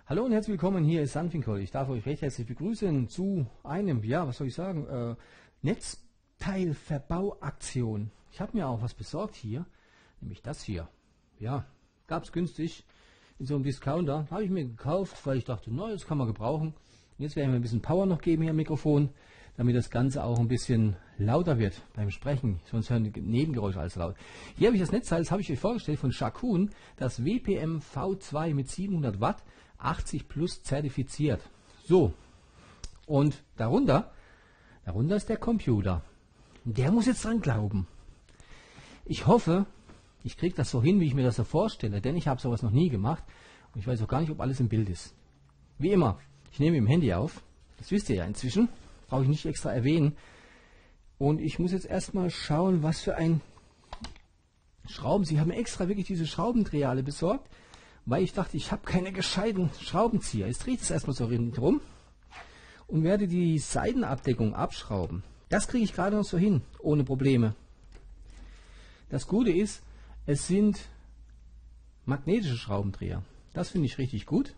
Hallo und herzlich willkommen, hier ist Sanfinkoll. Ich darf euch recht herzlich begrüßen zu einem, ja, was soll ich sagen, Netzteilverbauaktion. Ich habe mir auch was besorgt hier, nämlich das hier. Ja, gab es günstig in so einem Discounter. Habe ich mir gekauft, weil ich dachte, na, das kann man gebrauchen. Und jetzt werde ich mir ein bisschen Power noch geben hier am Mikrofon, damit das Ganze auch ein bisschen lauter wird beim Sprechen. Sonst hören die Nebengeräusche alles laut. Hier habe ich das Netzteil, das habe ich euch vorgestellt, von Shakun, das WPM V2 mit 700 Watt. 80 plus zertifiziert. So, und darunter ist der Computer. Der muss jetzt dran glauben. Ich hoffe, ich kriege das so hin, wie ich mir das so vorstelle, denn ich habe sowas noch nie gemacht und ich weiß auch gar nicht, ob alles im Bild ist. Wie immer, ich nehme im Handy auf, das wisst ihr ja inzwischen, brauche ich nicht extra erwähnen. Und ich muss jetzt erstmal schauen, was für ein Schrauben. Sie haben extra wirklich diese Schraubendreher alle besorgt, weil ich dachte, ich habe keine gescheiten Schraubenzieher. Jetzt drehe ich es erstmal so rum und werde die Seitenabdeckung abschrauben. Das kriege ich gerade noch so hin, ohne Probleme. Das Gute ist, es sind magnetische Schraubendreher. Das finde ich richtig gut.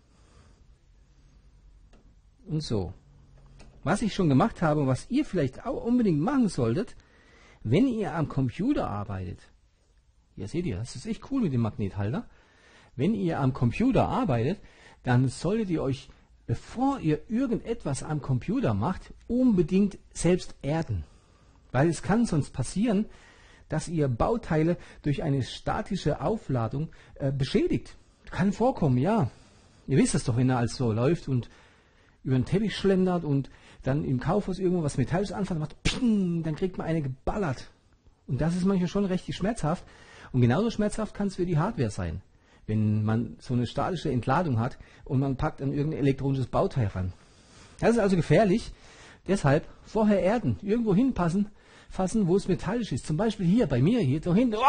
Und so. Was ich schon gemacht habe und was ihr vielleicht auch unbedingt machen solltet, wenn ihr am Computer arbeitet. Hier seht ihr, das ist echt cool mit dem Magnethalter. Wenn ihr am Computer arbeitet, dann solltet ihr euch, bevor ihr irgendetwas am Computer macht, unbedingt selbst erden. Weil es kann sonst passieren, dass ihr Bauteile durch eine statische Aufladung beschädigt. Kann vorkommen, ja. Ihr wisst es doch, wenn er als so läuft und über den Teppich schlendert und dann im Kaufhaus irgendwo was Metallisches anfängt, macht ping, dann kriegt man eine geballert. Und das ist manchmal schon richtig schmerzhaft. Und genauso schmerzhaft kann es für die Hardware sein, wenn man so eine statische Entladung hat und man packt an irgendein elektronisches Bauteil ran. Das ist also gefährlich. Deshalb vorher erden, irgendwo hinfassen, wo es metallisch ist. Zum Beispiel hier bei mir, hier so hinten.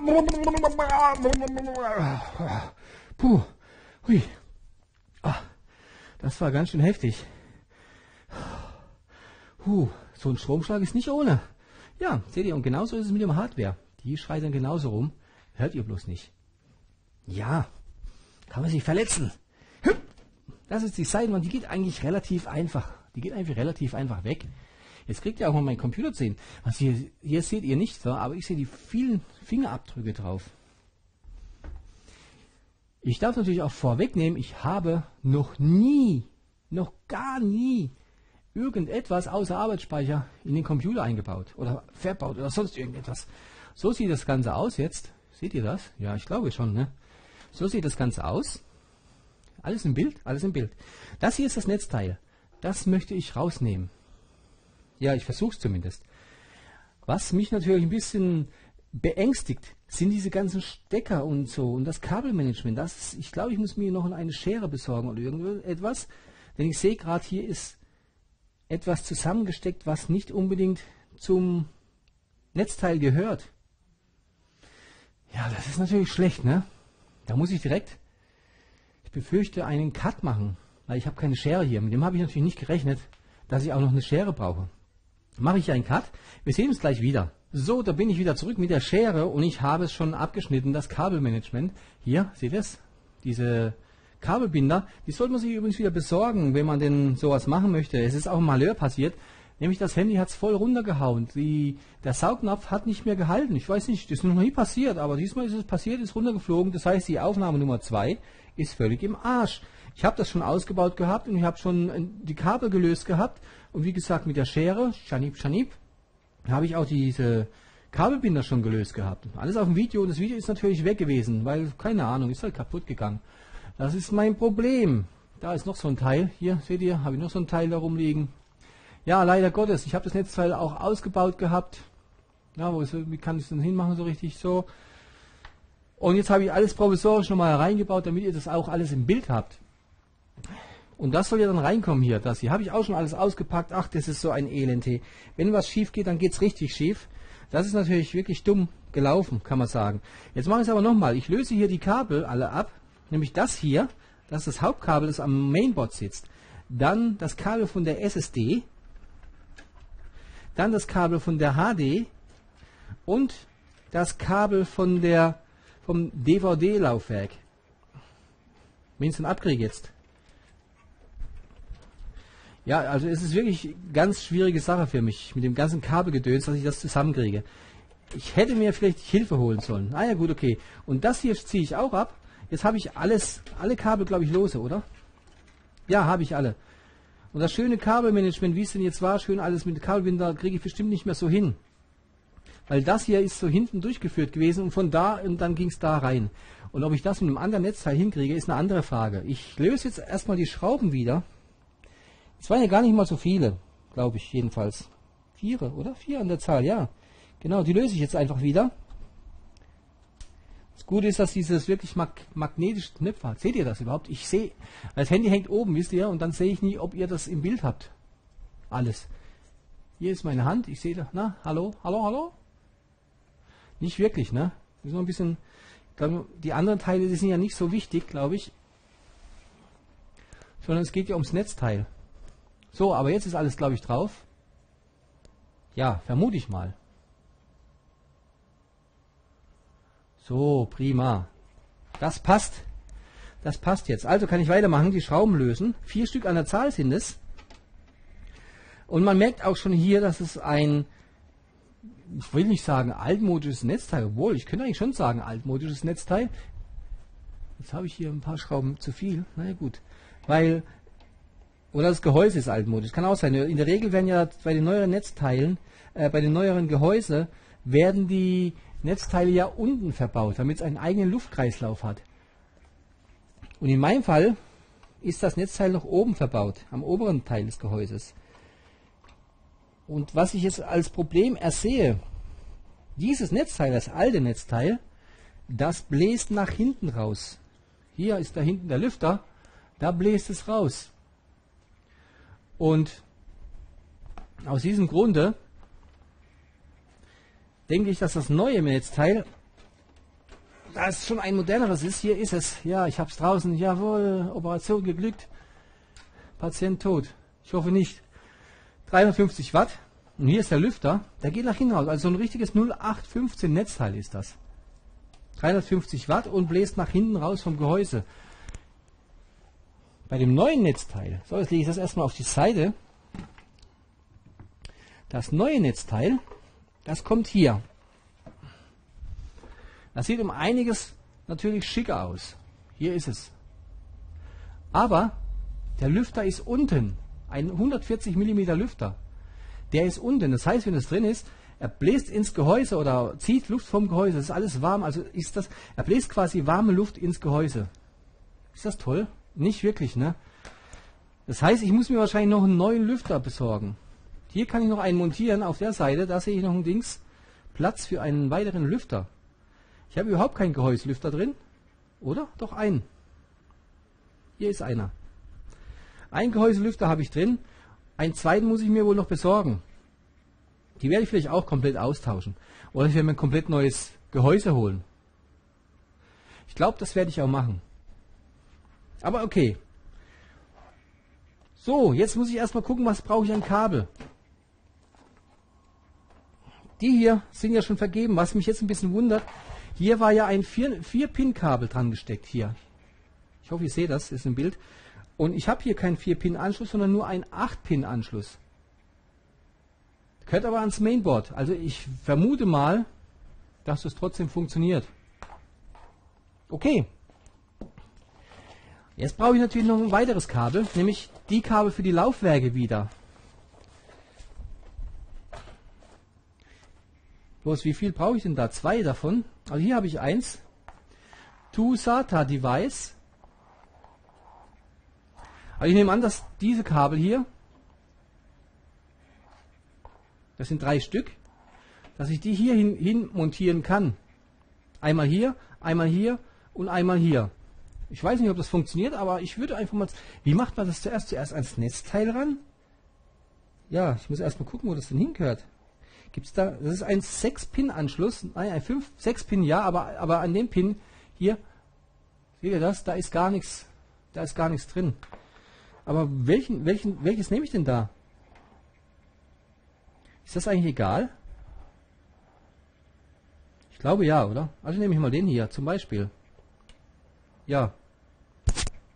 Puh, hui. Das war ganz schön heftig. So ein Stromschlag ist nicht ohne. Ja, seht ihr, und genauso ist es mit dem Hardware. Die schreit dann genauso rum. Hört ihr bloß nicht. Ja, kann man sich verletzen. Das ist die Seitenwand, die geht eigentlich relativ einfach. Die geht einfach relativ einfach weg. Jetzt kriegt ihr auch mal meinen Computer zu sehen. Was hier seht ihr nicht, so, aber ich sehe die vielen Fingerabdrücke drauf. Ich darf natürlich auch vorwegnehmen, ich habe noch gar nie irgendetwas außer Arbeitsspeicher in den Computer eingebaut oder verbaut oder sonst irgendetwas. So sieht das Ganze aus jetzt. Seht ihr das? Ja, ich glaube schon, ne? So sieht das Ganze aus. Alles im Bild, alles im Bild. Das hier ist das Netzteil. Das möchte ich rausnehmen. Ja, ich versuche es zumindest. Was mich natürlich ein bisschen beängstigt, sind diese ganzen Stecker und so und das Kabelmanagement. Ich glaube, ich muss mir noch eine Schere besorgen oder irgendetwas. Denn ich sehe gerade, hier ist etwas zusammengesteckt, was nicht unbedingt zum Netzteil gehört. Ja, das ist natürlich schlecht, ne? Da muss ich direkt, ich befürchte, einen Cut machen, weil ich habe keine Schere hier. Mit dem habe ich natürlich nicht gerechnet, dass ich auch noch eine Schere brauche. Mache ich einen Cut, wir sehen uns gleich wieder. So, da bin ich wieder zurück mit der Schere und ich habe es schon abgeschnitten, das Kabelmanagement. Hier, seht ihr es? Diese Kabelbinder, die sollte man sich übrigens wieder besorgen, wenn man denn sowas machen möchte. Es ist auch ein Malheur passiert. Nämlich das Handy hat es voll runtergehauen. Der Saugnapf hat nicht mehr gehalten. Ich weiß nicht, das ist noch nie passiert, aber diesmal ist es passiert, ist runtergeflogen. Das heißt, die Aufnahme Nummer 2 ist völlig im Arsch. Ich habe das schon ausgebaut gehabt und ich habe schon die Kabel gelöst gehabt. Und wie gesagt, mit der Schere, Schanip, habe ich auch diese Kabelbinder schon gelöst gehabt. Alles auf dem Video und das Video ist natürlich weg gewesen, weil, keine Ahnung, ist halt kaputt gegangen. Das ist mein Problem. Da ist noch so ein Teil. Hier, seht ihr, habe ich noch so ein Teil da rumliegen. Ja, leider Gottes. Ich habe das Netzteil auch ausgebaut gehabt. Ja, wie kann ich es denn hinmachen so richtig so? Und jetzt habe ich alles provisorisch nochmal reingebaut, damit ihr das auch alles im Bild habt. Und das soll ja dann reinkommen hier. Das hier habe ich auch schon alles ausgepackt. Ach, das ist so ein Elend. Wenn was schief geht, dann geht es richtig schief. Das ist natürlich wirklich dumm gelaufen, kann man sagen. Jetzt mache ich es aber nochmal. Ich löse hier die Kabel alle ab. Nämlich das hier, das ist das Hauptkabel, das am Mainboard sitzt. Dann das Kabel von der SSD. Dann das Kabel von der HD und das Kabel vom DVD-Laufwerk. Wenn ich es dann abkriege jetzt. Ja, also es ist wirklich eine ganz schwierige Sache für mich, mit dem ganzen Kabelgedöns, dass ich das zusammenkriege. Ich hätte mir vielleicht Hilfe holen sollen. Ah ja, gut, okay. Und das hier ziehe ich auch ab. Jetzt habe ich alle Kabel, glaube ich, lose, oder? Ja, habe ich alle. Und das schöne Kabelmanagement, wie es denn jetzt war, schön alles mit Kabelbinder, kriege ich bestimmt nicht mehr so hin. Weil das hier ist so hinten durchgeführt gewesen und von da und dann ging es da rein. Und ob ich das mit einem anderen Netzteil hinkriege, ist eine andere Frage. Ich löse jetzt erstmal die Schrauben wieder. Es waren ja gar nicht mal so viele, glaube ich jedenfalls. 4, oder? 4 an der Zahl, ja. Genau, die löse ich jetzt einfach wieder. Das Gute ist, dass dieses wirklich magnetische Knöpfe hat. Seht ihr das überhaupt? Ich sehe, das Handy hängt oben, wisst ihr, und dann sehe ich nie, ob ihr das im Bild habt. Alles. Hier ist meine Hand, ich sehe da, na, hallo, hallo, hallo? Nicht wirklich, ne? Das ist noch ein bisschen, die anderen Teile, die sind ja nicht so wichtig, glaube ich. Sondern es geht ja ums Netzteil. So, aber jetzt ist alles, glaube ich, drauf. Ja, vermute ich mal. So, prima. Das passt. Das passt jetzt. Also kann ich weitermachen, die Schrauben lösen. 4 Stück an der Zahl sind es. Und man merkt auch schon hier, dass es ein, ich will nicht sagen altmodisches Netzteil, obwohl, ich könnte eigentlich schon sagen altmodisches Netzteil. Jetzt habe ich hier ein paar Schrauben zu viel. Na ja, gut. Weil, oder das Gehäuse ist altmodisch. Kann auch sein. In der Regel werden ja bei den neueren Netzteilen, bei den neueren Gehäuse, werden die Netzteile ja unten verbaut, damit es einen eigenen Luftkreislauf hat. Und in meinem Fall ist das Netzteil noch oben verbaut, am oberen Teil des Gehäuses. Und was ich jetzt als Problem ersehe, dieses Netzteil, das alte Netzteil, das bläst nach hinten raus. Hier ist da hinten der Lüfter, da bläst es raus. Und aus diesem Grunde denke ich, dass das neue Netzteil, das schon ein moderneres ist. Hier ist es. Ja, ich habe es draußen. Jawohl, Operation geglückt. Patient tot. Ich hoffe nicht. 350 Watt. Und hier ist der Lüfter. Der geht nach hinten raus. Also so ein richtiges 0815 Netzteil ist das. 350 Watt und bläst nach hinten raus vom Gehäuse. Bei dem neuen Netzteil, so jetzt lege ich das erstmal auf die Seite. Das neue Netzteil, das kommt hier. Das sieht um einiges natürlich schicker aus. Hier ist es. Aber der Lüfter ist unten. Ein 140 mm Lüfter. Der ist unten. Das heißt, wenn es drin ist, er bläst ins Gehäuse oder zieht Luft vom Gehäuse. Das ist alles warm. Also ist das, er bläst quasi warme Luft ins Gehäuse. Ist das toll? Nicht wirklich, ne? Das heißt, ich muss mir wahrscheinlich noch einen neuen Lüfter besorgen. Hier kann ich noch einen montieren auf der Seite. Da sehe ich noch ein Dings. Platz für einen weiteren Lüfter. Ich habe überhaupt keinen Gehäuselüfter drin. Oder? Doch einen. Hier ist einer. Einen Gehäuselüfter habe ich drin. Einen zweiten muss ich mir wohl noch besorgen. Die werde ich vielleicht auch komplett austauschen. Oder ich werde mir ein komplett neues Gehäuse holen. Ich glaube, das werde ich auch machen. Aber okay. So, jetzt muss ich erstmal gucken, was brauche ich an Kabel. Die hier sind ja schon vergeben. Was mich jetzt ein bisschen wundert, hier war ja ein 4-Pin-Kabel dran gesteckt. Hier. Ich hoffe, ihr seht das, ist im Bild. Und ich habe hier keinen 4-Pin-Anschluss, sondern nur einen 8-Pin-Anschluss. Gehört aber ans Mainboard. Also ich vermute mal, dass das trotzdem funktioniert. Okay. Jetzt brauche ich natürlich noch ein weiteres Kabel, nämlich die Kabel für die Laufwerke wieder. Bloß wie viel brauche ich denn da? 2 davon. Also hier habe ich eins. To SATA Device. Also ich nehme an, dass diese Kabel hier, das sind 3 Stück, dass ich die hier hin montieren kann. Einmal hier und einmal hier. Ich weiß nicht, ob das funktioniert, aber ich würde einfach mal... Wie macht man das zuerst? Zuerst ans Netzteil ran? Ja, ich muss erst mal gucken, wo das denn hingehört. Gibt es da... Das ist ein 6-Pin-Anschluss. Nein, ein 6-Pin, ja, aber an dem Pin hier... Seht ihr das? Da ist gar nichts. Da ist gar nichts drin. Aber welches nehme ich denn da? Ist das eigentlich egal? Ich glaube ja, oder? Also nehme ich mal den hier zum Beispiel. Ja.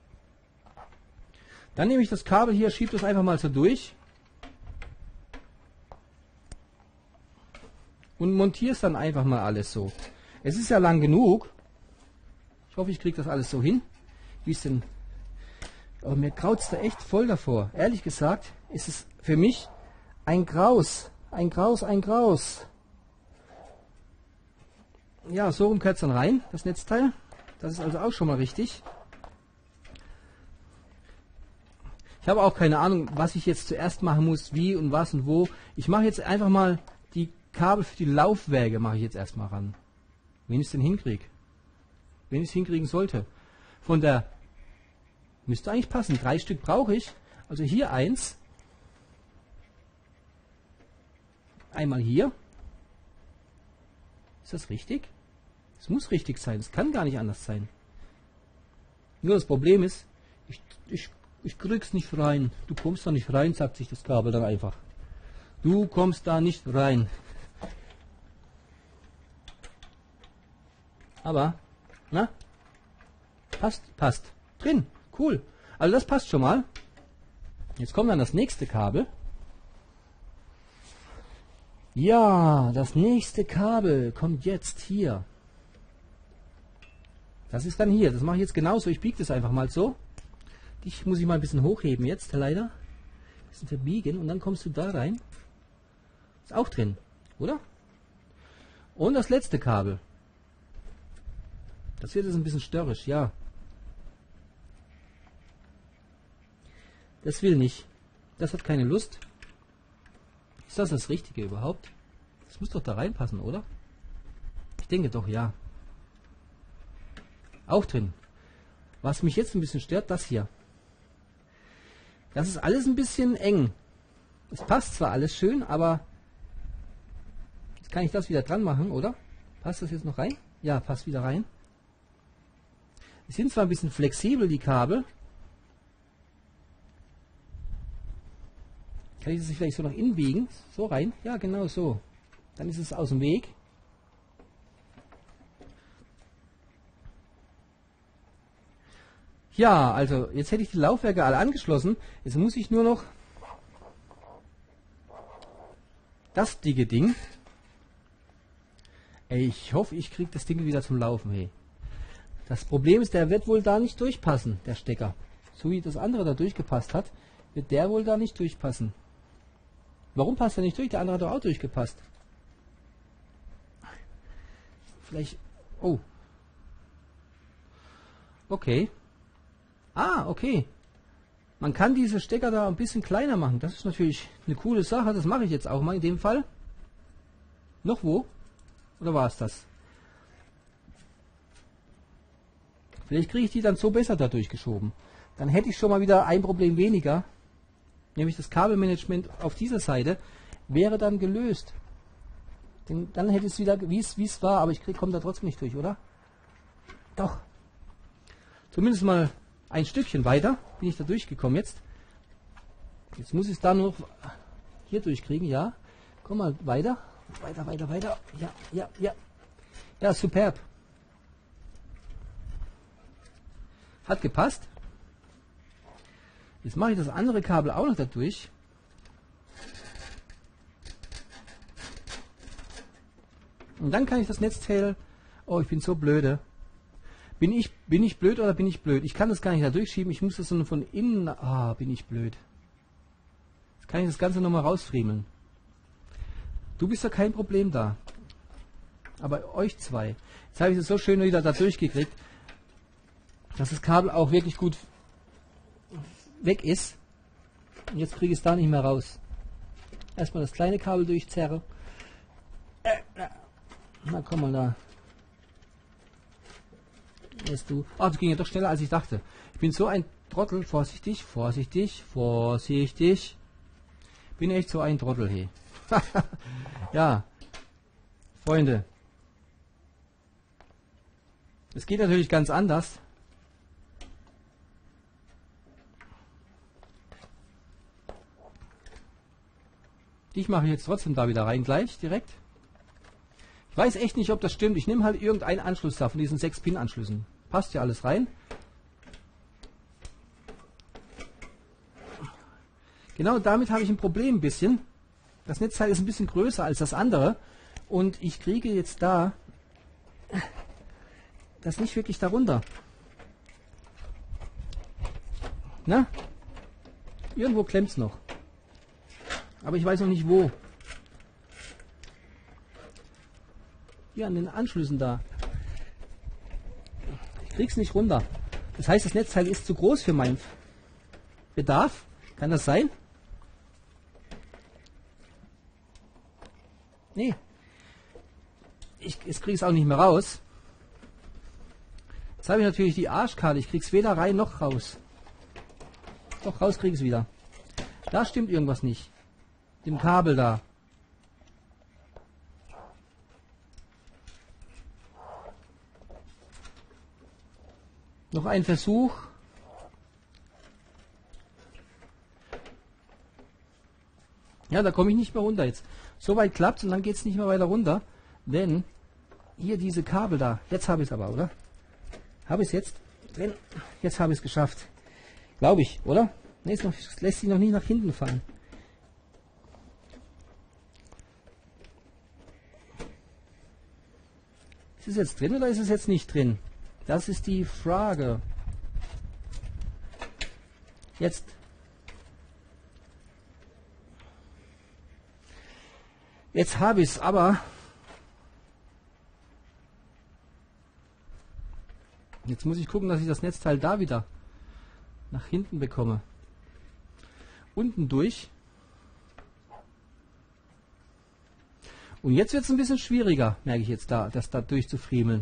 Dann nehme ich das Kabel hier, schiebe das einfach mal so durch und montiere es dann einfach mal alles so. Es ist ja lang genug. Ich hoffe, ich kriege das alles so hin, wie es denn. Aber mir graut es da echt voll davor. Ehrlich gesagt ist es für mich ein Graus. Ein Graus, ein Graus. Ja, so rum gehört es dann rein, das Netzteil. Das ist also auch schon mal richtig. Ich habe auch keine Ahnung, was ich jetzt zuerst machen muss, wie und was und wo. Ich mache jetzt einfach mal die Kabel für die Laufwerke mache ich jetzt erstmal ran. Wenn ich es denn hinkriege. Wenn ich es hinkriegen sollte. Von der müsste eigentlich passen. 3 Stück brauche ich. Also hier eins. Einmal hier. Ist das richtig? Es muss richtig sein. Es kann gar nicht anders sein. Nur das Problem ist, ich krieg's nicht rein. Du kommst da nicht rein, sagt sich das Kabel dann einfach. Du kommst da nicht rein. Aber, na? Passt, passt. Drin. Cool. Also das passt schon mal. Jetzt kommt dann das nächste Kabel. Ja, das nächste Kabel kommt jetzt hier. Das ist dann hier. Das mache ich jetzt genauso. Ich biege das einfach mal so. Dich muss ich mal ein bisschen hochheben jetzt, leider. Ein bisschen verbiegen und dann kommst du da rein. Ist auch drin, oder? Und das letzte Kabel. Das wird jetzt ein bisschen störrisch, ja. Das will nicht. Das hat keine Lust. Ist das das Richtige überhaupt? Das muss doch da reinpassen, oder? Ich denke doch, ja. Auch drin. Was mich jetzt ein bisschen stört, das hier. Das ist alles ein bisschen eng. Es passt zwar alles schön, aber jetzt kann ich das wieder dran machen, oder? Passt das jetzt noch rein? Ja, passt wieder rein. Die sind zwar ein bisschen flexibel, die Kabel. Kann ich das vielleicht so nach innen biegen? So rein? Ja, genau so. Dann ist es aus dem Weg. Ja, also jetzt hätte ich die Laufwerke alle angeschlossen. Jetzt muss ich nur noch das dicke Ding. Ich hoffe, ich kriege das Ding wieder zum Laufen. Hey. Das Problem ist, der wird wohl da nicht durchpassen, der Stecker. So wie das andere da durchgepasst hat, wird der wohl da nicht durchpassen. Warum passt er nicht durch? Der andere hat doch auch durchgepasst. Vielleicht... Oh. Okay. Ah, okay. Man kann diese Stecker da ein bisschen kleiner machen. Das ist natürlich eine coole Sache. Das mache ich jetzt auch mal in dem Fall. Noch wo? Oder war es das? Vielleicht kriege ich die dann so besser da durchgeschoben. Dann hätte ich schon mal wieder ein Problem weniger. Nämlich das Kabelmanagement auf dieser Seite wäre dann gelöst. Denn dann hätte es wieder, wie es war, aber ich komme da trotzdem nicht durch, oder? Doch. Zumindest mal ein Stückchen weiter bin ich da durchgekommen jetzt. Jetzt muss ich es da nur hier durchkriegen, ja. Komm mal weiter. Weiter, weiter, weiter. Ja, ja, ja. Ja, superb. Hat gepasst. Jetzt mache ich das andere Kabel auch noch da durch. Und dann kann ich das Netzteil... Oh, ich bin so blöde. Bin ich blöd oder bin ich blöd? Ich kann das gar nicht da durchschieben. Ich muss das nur von innen... Ah, bin ich blöd. Jetzt kann ich das Ganze nochmal rausfriemeln. Du bist ja kein Problem da. Aber euch zwei. Jetzt habe ich es so schön wieder da durchgekriegt, dass das Kabel auch wirklich gut weg ist. Und jetzt kriege ich es da nicht mehr raus. Erstmal das kleine Kabel durchzerre. Na komm mal da. Du. Ah, das ging ja doch schneller als ich dachte. Ich bin so ein Trottel. Vorsichtig, vorsichtig, vorsichtig. Bin echt so ein Trottel, hey. Ja. Freunde. Es geht natürlich ganz anders. Ich mache jetzt trotzdem da wieder rein gleich, direkt. Ich weiß echt nicht, ob das stimmt. Ich nehme halt irgendeinen Anschluss da von diesen 6-Pin-Anschlüssen. Passt ja alles rein. Genau damit habe ich ein Problem ein bisschen. Das Netzteil ist ein bisschen größer als das andere und ich kriege jetzt da das nicht wirklich darunter. Na? Irgendwo klemmt es noch. Aber ich weiß noch nicht wo. Hier an den Anschlüssen da. Ich krieg's nicht runter. Das heißt, das Netzteil ist zu groß für meinen Bedarf. Kann das sein? Nee. Jetzt kriege ich es auch nicht mehr raus. Jetzt habe ich natürlich die Arschkarte. Ich kriege es weder rein noch raus. Doch, raus kriege ich es wieder. Da stimmt irgendwas nicht. Dem Kabel da. Noch ein Versuch. Ja, da komme ich nicht mehr runter jetzt. Soweit klappt es und dann geht es nicht mehr weiter runter. Denn hier diese Kabel da. Jetzt habe ich es aber, oder? Habe ich es jetzt drin? Jetzt habe ich es geschafft. Glaube ich, oder? Ne, es lässt sich noch nicht nach hinten fallen. Ist es jetzt drin oder ist es jetzt nicht drin? Das ist die Frage. Jetzt. Jetzt habe ich es, aber jetzt muss ich gucken, dass ich das Netzteil da wieder nach hinten bekomme. Unten durch. Und jetzt wird es ein bisschen schwieriger, merke ich jetzt da, das da durchzufriemeln.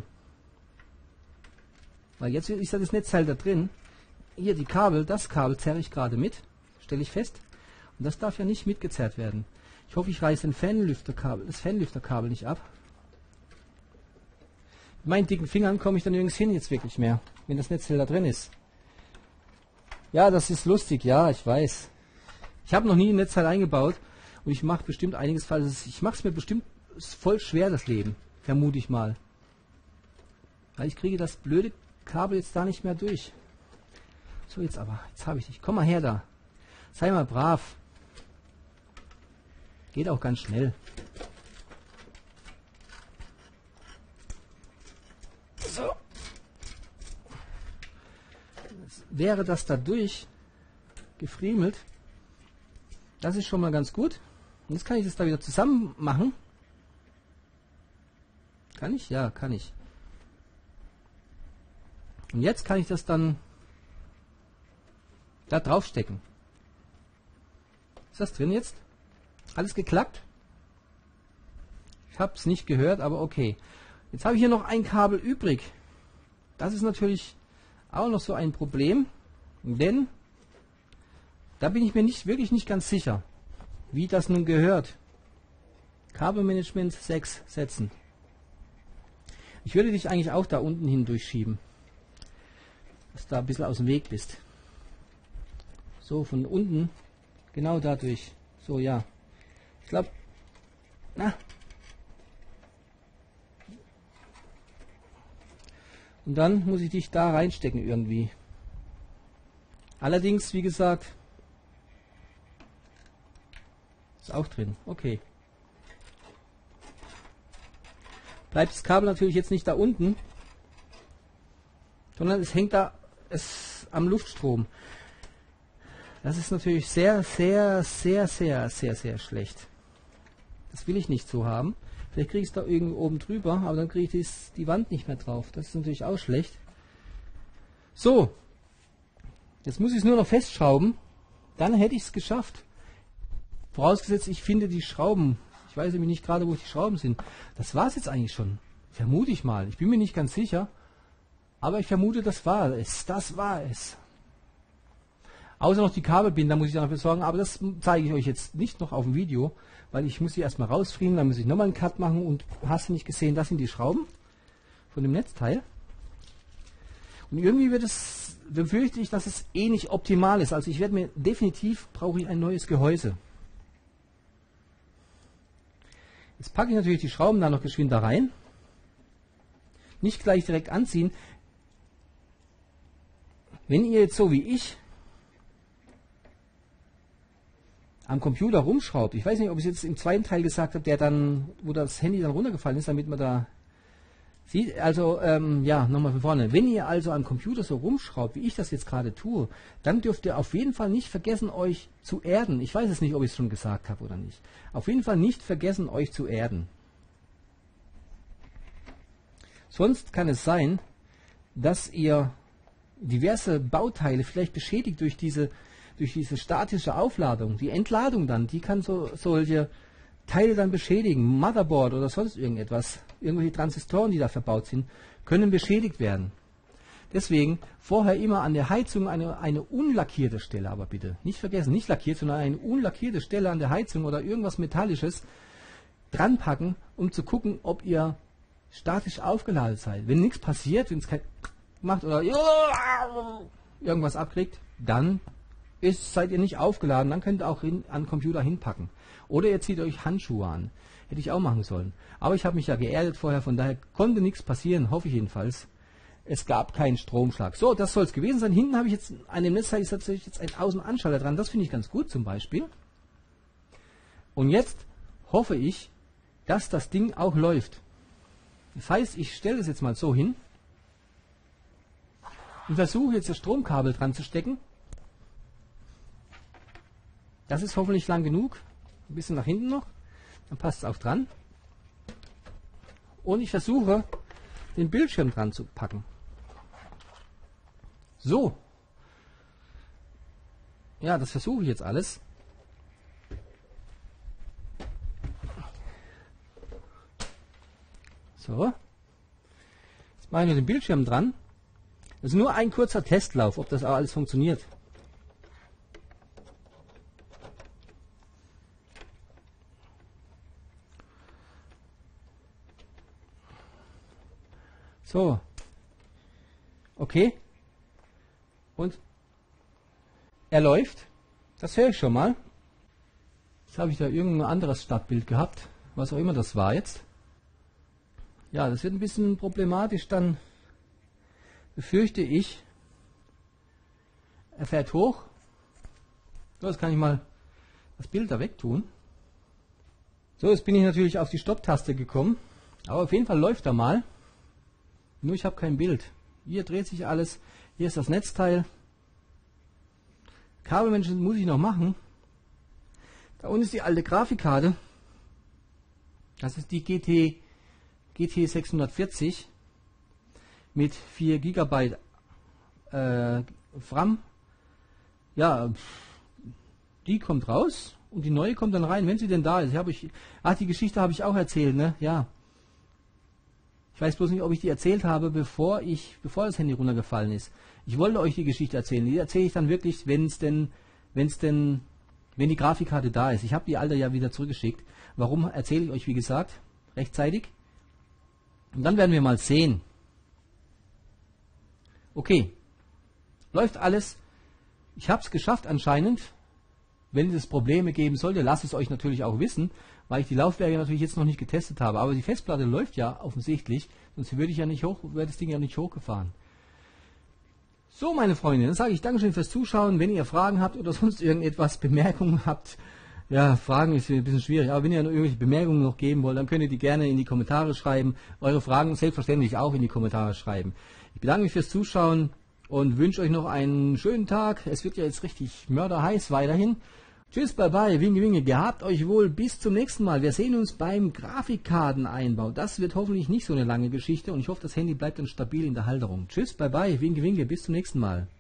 Weil jetzt ist ja das Netzteil da drin. Hier die Kabel, das Kabel zerre ich gerade mit, stelle ich fest. Und das darf ja nicht mitgezerrt werden. Ich hoffe, ich reiße das Fanlüfterkabel nicht ab. Mit meinen dicken Fingern komme ich dann nirgends hin jetzt wirklich mehr, wenn das Netzteil da drin ist. Ja, das ist lustig, ja, ich weiß. Ich habe noch nie ein Netzteil eingebaut und ich mache bestimmt einiges falsch. Ich mache es mir bestimmt voll schwer, das Leben, vermute ich mal. Weil ich kriege das blöde Kabel jetzt da nicht mehr durch. So, jetzt aber, jetzt habe ich dich. Komm mal her da. Sei mal brav. Geht auch ganz schnell. So. Jetzt wäre das da durch gefriemelt. Das ist schon mal ganz gut. Und jetzt kann ich das da wieder zusammen machen. Kann ich? Ja, kann ich. Und jetzt kann ich das dann da drauf stecken. Ist das drin jetzt? Alles geklappt? Ich habe es nicht gehört, aber okay. Jetzt habe ich hier noch ein Kabel übrig. Das ist natürlich auch noch so ein Problem, denn da bin ich mir wirklich nicht ganz sicher, wie das nun gehört. Kabelmanagement 6 setzen. Ich würde dich eigentlich auch da unten hin durchschieben, dass du da ein bisschen aus dem Weg bist. So, von unten, genau dadurch. So, ja. Ich glaube, na. Und dann muss ich dich da reinstecken irgendwie. Allerdings, wie gesagt, ist auch drin. Okay. Bleibt das Kabel natürlich jetzt nicht da unten, sondern es hängt da am Luftstrom. Das ist natürlich sehr schlecht. Das will ich nicht so haben. Vielleicht kriege ich es da irgendwo oben drüber, aber dann kriege ich die Wand nicht mehr drauf. Das ist natürlich auch schlecht. So, jetzt muss ich es nur noch festschrauben. Dann hätte ich es geschafft. Vorausgesetzt, ich finde die Schrauben. Ich weiß nämlich nicht gerade, wo die Schrauben sind. Das war es jetzt eigentlich schon. Vermute ich mal. Ich bin mir nicht ganz sicher. Aber ich vermute, das war es. Das war es. Außer noch die Kabelbinder muss ich dann dafür sorgen, aber das zeige ich euch jetzt nicht noch auf dem Video, weil ich muss sie erstmal rausfriemeln, dann muss ich nochmal einen Cut machen und hast du nicht gesehen, das sind die Schrauben von dem Netzteil. Und irgendwie befürchte ich, dass es eh nicht optimal ist. Also ich werde mir definitiv, brauche ich ein neues Gehäuse. Jetzt packe ich natürlich die Schrauben da noch geschwind da rein. Nicht gleich direkt anziehen. Wenn ihr jetzt so wie ich am Computer rumschraubt, ich weiß nicht, ob ich es jetzt im zweiten Teil gesagt habe, der dann, wo das Handy dann runtergefallen ist, damit man da sieht, also, ja, nochmal von vorne. Wenn ihr also am Computer so rumschraubt, wie ich das jetzt gerade tue, dann dürft ihr auf jeden Fall nicht vergessen, euch zu erden. Ich weiß es nicht, ob ich es schon gesagt habe oder nicht. Auf jeden Fall nicht vergessen, euch zu erden. Sonst kann es sein, dass ihr diverse Bauteile vielleicht beschädigt durch diese statische Aufladung. Die Entladung dann, die kann solche Teile dann beschädigen. Motherboard oder sonst irgendetwas. Irgendwelche Transistoren, die da verbaut sind, können beschädigt werden. Deswegen vorher immer an der Heizung eine unlackierte Stelle, aber bitte nicht vergessen, nicht lackiert, sondern eine unlackierte Stelle an der Heizung oder irgendwas Metallisches dran packen, um zu gucken, ob ihr statisch aufgeladen seid. Wenn nichts passiert, wenn es kein macht oder irgendwas abkriegt, dann seid ihr nicht aufgeladen, dann könnt ihr auch an den Computer hinpacken. Oder ihr zieht euch Handschuhe an. Hätte ich auch machen sollen. Aber ich habe mich ja geerdet vorher, von daher konnte nichts passieren, hoffe ich jedenfalls. Es gab keinen Stromschlag. So, das soll es gewesen sein. Hinten habe ich jetzt, an dem Netzteil ist tatsächlich jetzt ein Außenanschalter dran. Das finde ich ganz gut zum Beispiel. Und jetzt hoffe ich, dass das Ding auch läuft. Das heißt, ich stelle das jetzt mal so hin und versuche jetzt das Stromkabel dran zu stecken. Das ist hoffentlich lang genug. Ein bisschen nach hinten noch. Dann passt es auch dran. Und ich versuche, den Bildschirm dran zu packen. So. Ja, das versuche ich jetzt alles. So. Jetzt mache ich nur den Bildschirm dran. Das ist nur ein kurzer Testlauf, ob das auch alles funktioniert. So. Okay. Und er läuft. Das höre ich schon mal. Jetzt habe ich da irgendein anderes Startbild gehabt. Was auch immer das war jetzt. Ja, das wird ein bisschen problematisch. Dann befürchte ich, er fährt hoch. So, jetzt kann ich mal das Bild da wegtun. So, jetzt bin ich natürlich auf die Stopptaste gekommen. Aber auf jeden Fall läuft er mal. Nur ich habe kein Bild. Hier dreht sich alles. Hier ist das Netzteil. Kabelmenschen muss ich noch machen. Da unten ist die alte Grafikkarte. Das ist die GT 640 mit 4 GB RAM. Ja, die kommt raus und die neue kommt dann rein, wenn sie denn da ist. Die Geschichte habe ich auch erzählt, ne? Ja. Ich weiß bloß nicht, ob ich die erzählt habe, bevor das Handy runtergefallen ist. Ich wollte euch die Geschichte erzählen. Die erzähle ich dann wirklich, wenn die Grafikkarte da ist. Ich habe die alte ja wieder zurückgeschickt. Warum erzähle ich euch, wie gesagt, rechtzeitig? Und dann werden wir mal sehen. Okay. Läuft alles. Ich habe es geschafft anscheinend. Wenn es Probleme geben sollte, lasst es euch natürlich auch wissen, weil ich die Laufwerke natürlich jetzt noch nicht getestet habe. Aber die Festplatte läuft ja offensichtlich, sonst wäre das Ding ja nicht hochgefahren. So, meine Freunde, dann sage ich Dankeschön fürs Zuschauen. Wenn ihr Fragen habt oder sonst irgendetwas, Bemerkungen habt, ja, Fragen ist ein bisschen schwierig, aber wenn ihr noch irgendwelche Bemerkungen noch geben wollt, dann könnt ihr die gerne in die Kommentare schreiben. Eure Fragen selbstverständlich auch in die Kommentare schreiben. Ich bedanke mich fürs Zuschauen und wünsche euch noch einen schönen Tag. Es wird ja jetzt richtig mörderheiß weiterhin. Tschüss, bye bye, winke, winke, gehabt euch wohl, bis zum nächsten Mal. Wir sehen uns beim Grafikkarteneinbau. Das wird hoffentlich nicht so eine lange Geschichte und ich hoffe, das Handy bleibt dann stabil in der Halterung. Tschüss, bye bye, winke, winke, bis zum nächsten Mal.